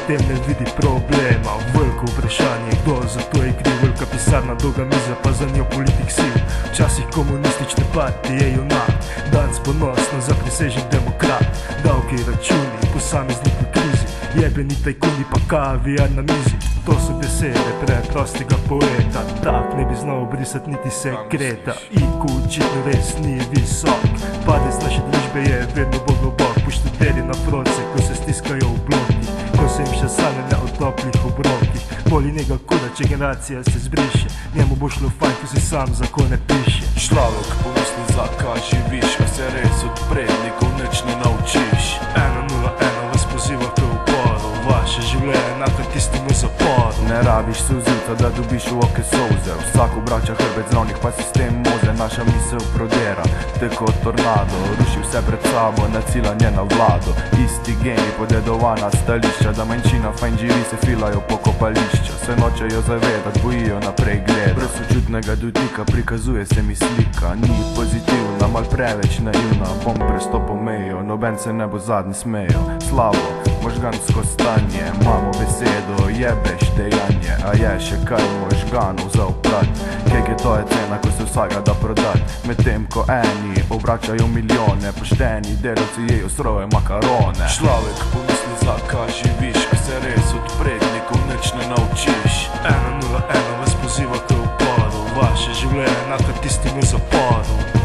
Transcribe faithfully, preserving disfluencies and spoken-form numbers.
tem ne vidi problema. Veliko vprašanje, kdo za to je kriv. Velika pisarna, dolga miza, pa za njo politik sil. Včasih komunistične partije junak, danes ponosno zaprisežen demokrat. Davki, računi, posameznik v krizi, jebeni tajkuni pa kavijar na mizi. To so besede preprostega poeta, tak ne bi znal obrisati niti sekreta. I Q očitno res ni visok, padec naše družbe je vedno bolj globok. Poštederi na fronce, ko se stiskajo v blokih, ko se jim še sanjanja o toplih obrokih. Boli njega kuda, če generacija se zbriše, njemu bo šlo fajn, ko si sam zakone piše. Človek pomisli, zakaj živiš, ko se res od prednikov nič ne naučiš. Ena nula ena vas poziva k uporu, vaše življenje enako tistemu zaporu. Ne rabiš solzivca, da dobiš v oke solze, vsak obrača hrbet zravnih, pa sistem moze. Naša misel prodera, te kot tornado, ruši vse pred sabo, naciljanje na vlado. Isti geni, podedovana stališča, da manjšina fajn živi, se filajo po kopališča. Se nočejo zavedat, bojijo naprej gleda. Brez sočutnega dotika prikazuje se mi slika, ni pozitivna, mal preveč naivna. Bom prestopil mejo, noben se ne bo zadnji smejo. Slabo, možgansko stanje, imamo besedo, jebeš dejanje. A je še kaj možganov za oprat, kek je to je cena, ko se vsaka da prodat. Medtem ko eni obračajo milijone, pošteni delavci jejo srove makarone. Človek pomisli, zakaj živiš, ko se res od prednikov nič ne naučiš. Ena nula ena vas poziva k uporu, vaše življenje enako tistemu zaporu.